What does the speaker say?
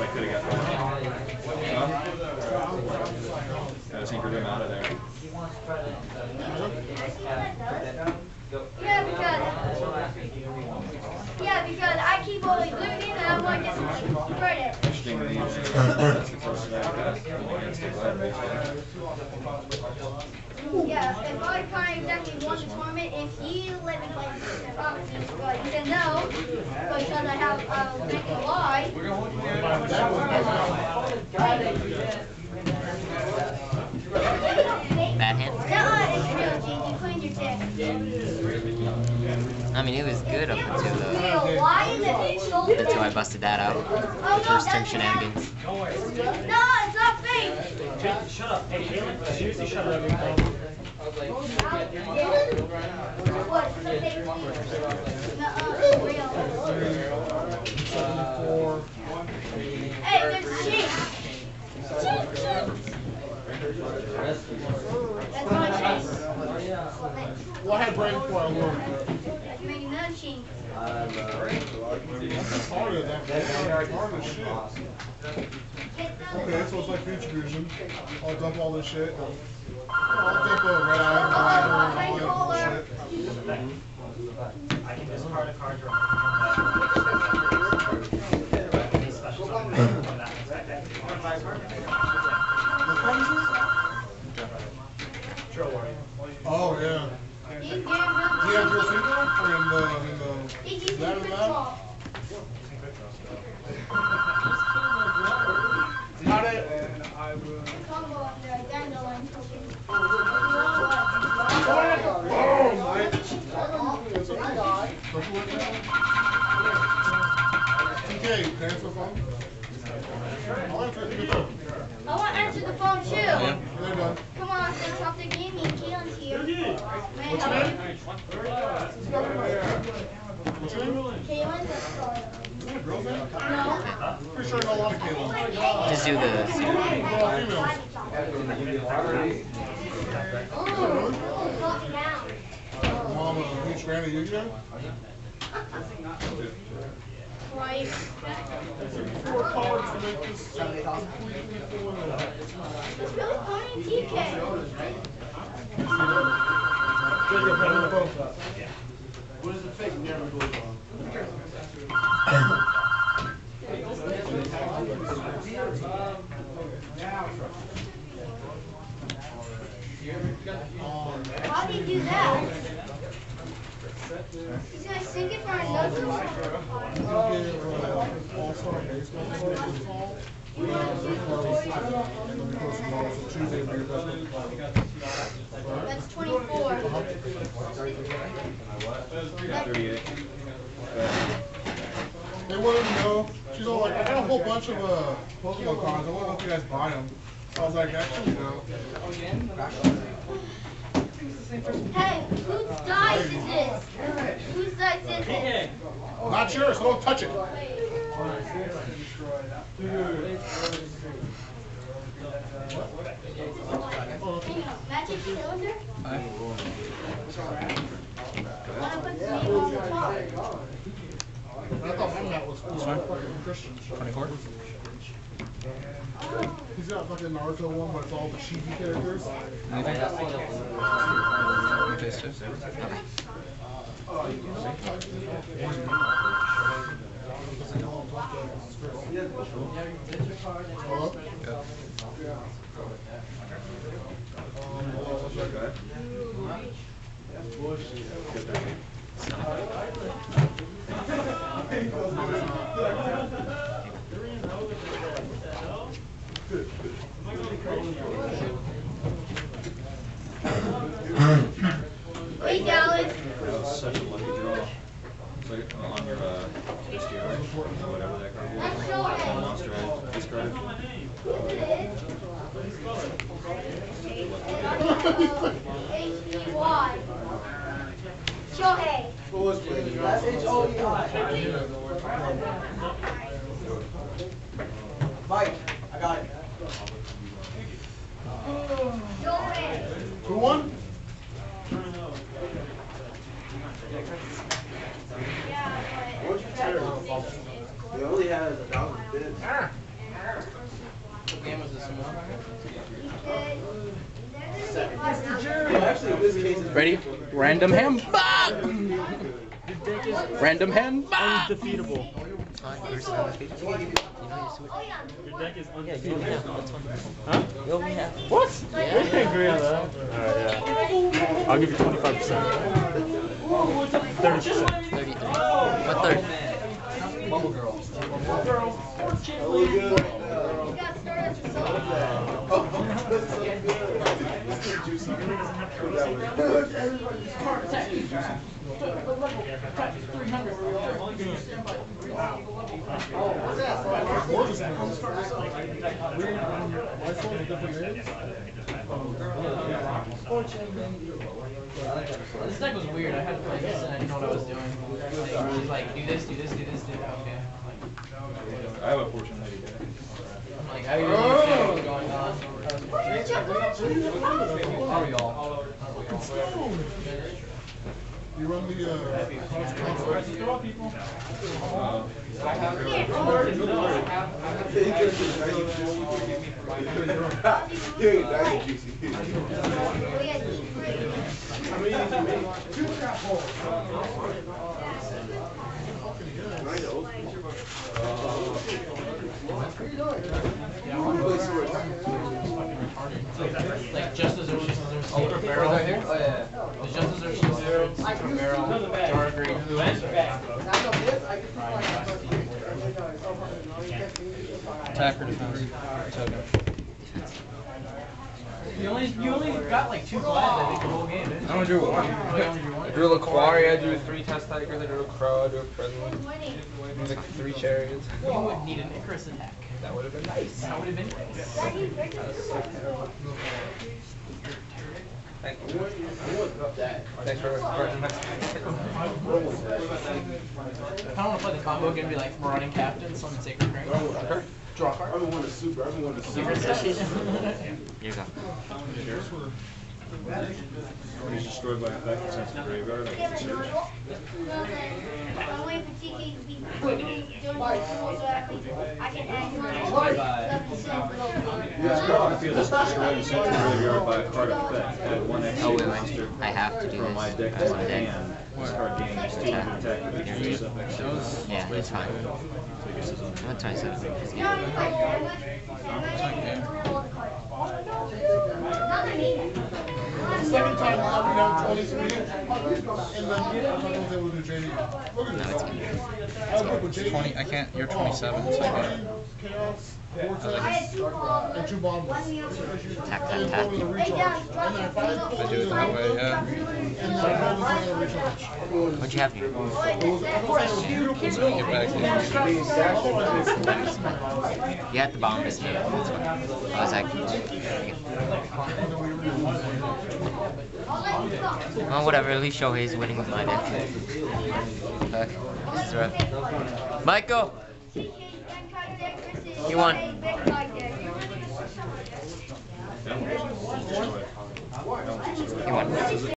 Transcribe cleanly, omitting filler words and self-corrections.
could have got gotta Syncro him out of there. Yeah, because I keep only looting and I want to get some credit. Interesting that that's the first guy I got against the Gladiators. Yeah, if I can't exactly won the tournament, if he let me play properties, but he said no, because I have make a lie. Bad hand? No, it's real, Gene. You cleaned your deck. I mean, it was good up until I busted that out. First turn shenanigans. No, it's not fake. Shut up. Hey, Caitlin, seriously, shut up. What? It's a fake thing. No, it's real. Hey, there's cheese. That's not cheese. Well, I had brain for a little bit. That's making none cheese. It's harder than that. It's hard as shit. Okay, so it's like Future Fusion. I'll dump all this shit. I'll dump a red eye, and all that shit. I can discard a card draw. Oh, yeah. Do you have your Syncro? Or in the ladder lab? Got it. And I will. Okay, answer the phone. I'll answer the phone. I want to answer the phone too. Yeah. They're done. Come on, let's talk to Gammy. Keelan's here. What's your name? What's your name? Keelan? Girl's name? No. Pretty sure I know a lot of Caitlin. Just do the Mom, a huge fan of YuGiOh? Right. 4 cards to make this completely full. It's really funny in TK. What is the fake never goes on? How do you do that? He's going to sink it for another one? All-Star Baseball Baseball. That's 24. 38. They wanted to know. She's all like, I got a whole bunch of Pokemon cards. I want to know if you guys buy them. I was like, actually, no. Hey, whose dice is this? Whose dice is this? Not yours, so don't touch it. Magic cylinder? Want to put the name on the top? I thought one that was fucking Christian. 24? He's got fucking Naruto one, but it's all the chibi characters. Hey, Dallas. That was such a lucky draw. So on your discard, whatever that card was, one monster I discarded. H-E-Y. Shohei. That's H-O-E-I. Mike, I got it. Shohei. Who won? Yeah, What'd you tell? They only had 1,000 bids. game was this one? Actually, in this case, it's Ready? Random hand. Random hand. Undefeatable. Your deck is undefeatable. Huh? What? We can agree on that. Alright, yeah. I'll give you 25%. 30%. 33. What third? Bubble Girl. This deck was weird. I had to play this and I didn't know what I was doing. She's like, do this, do this, do this, do that. Okay. I have a fortune lady there. I'm like, I don't understand what's going on. Are we all? You run the Like just as there's Secret Barrel. There's just as there's Secret Barrel, Dark Green, Attack or defense? You only got like 2 flags, I think, the whole game, didn't you? I only drew 1. Oh, you only drew 1? I drew a Laquari, I drew 3 Test Tigers, I drew a Crow, I drew a President. Like 3 Chariots. You would need an Icarus attack. That would have been nice. That would have been nice. Thank you. Thanks for recording that. I don't want to play the combo again and be like Marauding Captain, summon Sacred Crane. Sure. Draw a card. Everyone is super. Everyone is super. Secret session. Here you go. When he's destroyed by effect, it's sent to the graveyard. I can search. I'm waiting for TK to be doing the tools so I can add one. I feel this destroyed and sent to the graveyard by a card effect. Add 1 extra Oh, wait, monster I have to do from my this. deck I to was my on deck. hand. This card gains 2 attack with its specific. Yeah, it's fine. So he gets his own. I'm 27. second time I'll be down 23, and then I was able to do JD. Look at No, it's this. good. I was good with JD. 20, I can't, you're 27, so I can't. Chaos, I had Vortex, 2 balls. and 2 bombs. Tap, And tap, then tap. with a recharge. And then if I I do it that way, yeah. and then I with a recharge. What'd you have here? It was, I thought it was beautiful. Get back in. You had the bomb this game. That's fine. I was actually. Well, whatever. At least Shohei's winning with my deck. This is rough. Michael! You won. That one was destroyed. That one's destroyed. You won.